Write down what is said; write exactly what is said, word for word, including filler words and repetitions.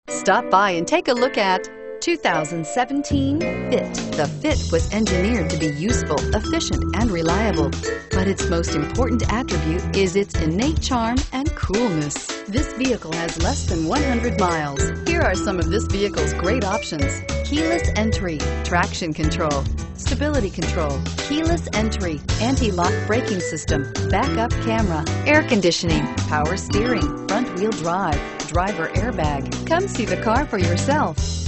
Stop by and take a look at two thousand seventeen Fit. The Fit was engineered to be useful, efficient, and reliable, but its most important attribute is its innate charm and coolness. This vehicle has less than one hundred miles. Here are some of this vehicle's great options: keyless entry, traction control, stability control, keyless entry, anti-lock braking system, backup camera, air conditioning, power steering, front wheel drive, driver airbag. Come see the car for yourself.